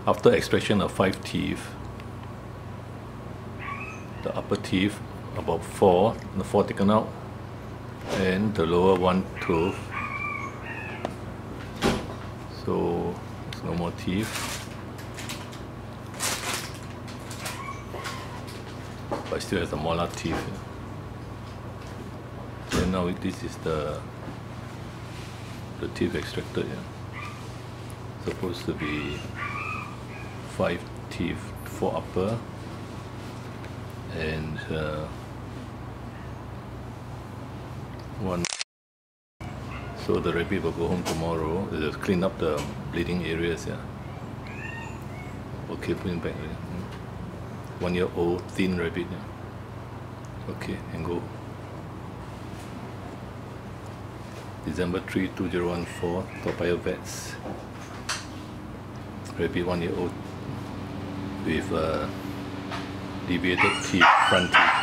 After extraction of 5 teeth, the upper teeth about 4, the 4 taken out, and the lower 1 tooth. So there's no more teeth, but it still has the molar teeth. And now this is the teeth extracted. Supposed to be 5 teeth, 4 upper and 1. So the rabbit will go home tomorrow. They'll clean up the bleeding areas. Okay, put him back. 1-year-old thin rabbit. Okay, and go. December 3, 2014, Toa Payoh Vets. Rabbit 1-year-old with deviated teeth, front teeth.